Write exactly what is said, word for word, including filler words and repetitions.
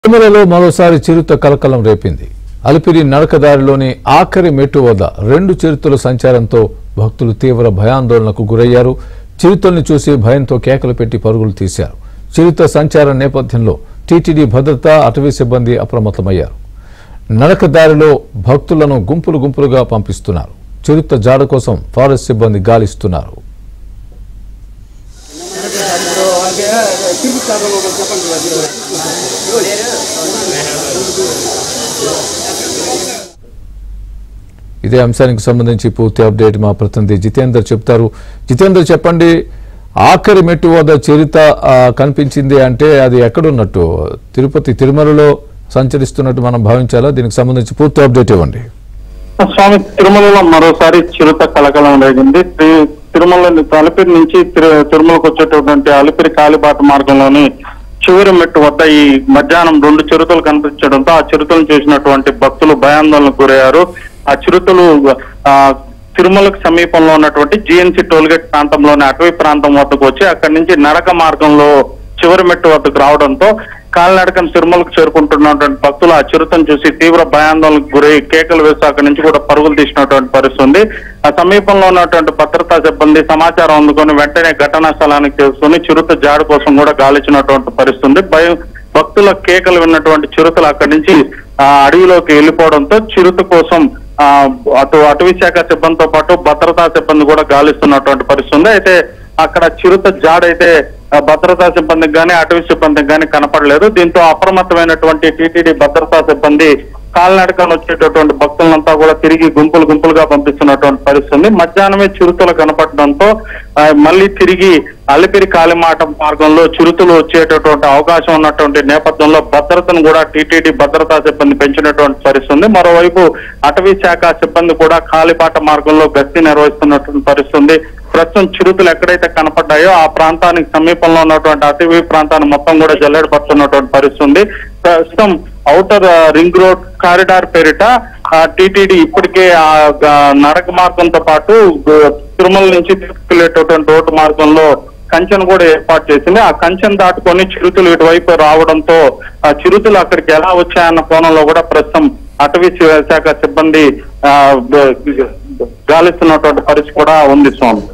తిరుమలలో మరోసారి చిరుత కలకలం రేపింది. అలిపిరి నడకదారిలోని ఆఖరి మెట్టు వద్ద రెండు చిరుతల సంచారంతో భక్తులు తీవ్ర భయాందోళనకు గురయ్యారు. చిరుతల్ని చూసి భయంతో కేకలు పెట్టి పరుగులు తీశారు. చిరుత సంచారం నేపథ్యంలో టీటీడీ భద్రతా అటవీ సిబ్బంది అప్రమత్తమయ్యారు. నడకదారిలో భక్తులను గుంపులు గుంపులుగా పంపిస్తున్నారు. చిరుత జాడ కోసం ఫారెస్ట్ సిబ్బంది గాలిస్తున్నారు. ఇదే అంశానికి సంబంధించి పూర్తి అప్డేట్ మా ప్రతినిధి జితేందర్ చెప్తారు. జితేందర్ చెప్పండి, ఆఖరి మెట్టు వద్ద చిరుత కనిపించింది అంటే అది ఎక్కడున్నట్టు? తిరుపతి తిరుమలలో సంచరిస్తున్నట్టు మనం భావించాలా? దీనికి సంబంధించి పూర్తి అప్డేట్ ఇవ్వండి. స్వామి, తిరుమలలో మరోసారి చిరుత కలకలం రేగింది. తిరుమల అలిపిరి నుంచి తిరుమలకు వచ్చేటటువంటి అలిపిరి కాలిబాట మార్గంలోని చివరి మెట్టు వద్ద ఈ మధ్యాహ్నం రెండు చిరుతలు కనిపించడంతో ఆ చిరుతలను చూసినటువంటి భక్తులు భయాందోళనకు గురయ్యారు. ఆ చిరుతలు ఆ తిరుమలకు సమీపంలో ఉన్నటువంటి జిఎన్సి టోల్గేట్ ప్రాంతంలోని అటవీ ప్రాంతం వద్దకు వచ్చి అక్కడి నుంచి నడక మార్గంలో చివరి మెట్టు వద్దకు రావడంతో కాలినడకను తిరుమలకు చేరుకుంటున్నటువంటి భక్తులు ఆ చిరుతను చూసి తీవ్ర భయాందోళనకు గురై కేకలు వేసి అక్కడి నుంచి కూడా పరుగులు తీసినటువంటి పరిస్థితి ఉంది. ఆ సమీపంలో ఉన్నటువంటి భద్రతా సిబ్బంది సమాచారం అందుకొని వెంటనే ఘటనా స్థలానికి చేసుకుని చిరుత జాడ కోసం కూడా గాలించినటువంటి పరిస్థితి ఉంది. భయం భక్తుల కేకలు విన్నటువంటి చిరుతలు అక్కడి నుంచి ఆ అడవిలోకి వెళ్ళిపోవడంతో చిరుత కోసం ఆ అటు అటవీ శాఖ సిబ్బందితో పాటు భద్రతా సిబ్బంది కూడా గాలిస్తున్నటువంటి పరిస్థితి ఉంది. అయితే అక్కడ చిరుత జాడైతే భద్రతా సిబ్బందికి కానీ అటవీ సిబ్బందికి కానీ కనపడలేదు. దీంతో అప్రమత్తమైనటువంటి టీటీడీ భద్రతా సిబ్బంది కాలినడకను వచ్చేటటువంటి భక్తులంతా కూడా తిరిగి గుంపులు గుంపులుగా పంపిస్తున్నటువంటి పరిస్థితి. మధ్యాహ్నమే చిరుతలు కనపడడంతో మళ్ళీ తిరిగి అలిపిరి కాలిమాట మార్గంలో చిరుతలు వచ్చేటటువంటి అవకాశం ఉన్నటువంటి నేపథ్యంలో భద్రతను కూడా టీటీడీ భద్రతా సిబ్బంది పెంచినటువంటి పరిస్థితి. మరోవైపు అటవీ శాఖ సిబ్బంది కూడా కాలిబాట మార్గంలో గస్తీ నిర్వహిస్తున్నటువంటి పరిస్థితి. ప్రస్తుతం చిరుతలు ఎక్కడైతే కనపడ్డాయో ఆ ప్రాంతానికి సమీపంలో ఉన్నటువంటి అటవీ ప్రాంతాన్ని మొత్తం కూడా జల్లెడపడుతున్నటువంటి పరిస్థితి. ప్రస్తుతం ఔటర్ రింగ్ రోడ్ కారిడార్ పేరిట టీటీడీ ఇప్పటికే ఆ నడక మార్గంతో పాటు తిరుమల నుంచి తీసుకెళ్లేటటువంటి రోడ్డు మార్గంలో కంచెను కూడా ఏర్పాటు చేసింది. ఆ కంచెను దాటుకొని చిరుతలు ఇటువైపు రావడంతో ఆ చిరుతలు అక్కడికి ఎలా వచ్చాయన్న కోణంలో కూడా ప్రస్తుతం అటవీ శాఖ సిబ్బంది ఆ గాలిస్తున్నటువంటి పరిస్థితి కూడా ఉంది స్వామి.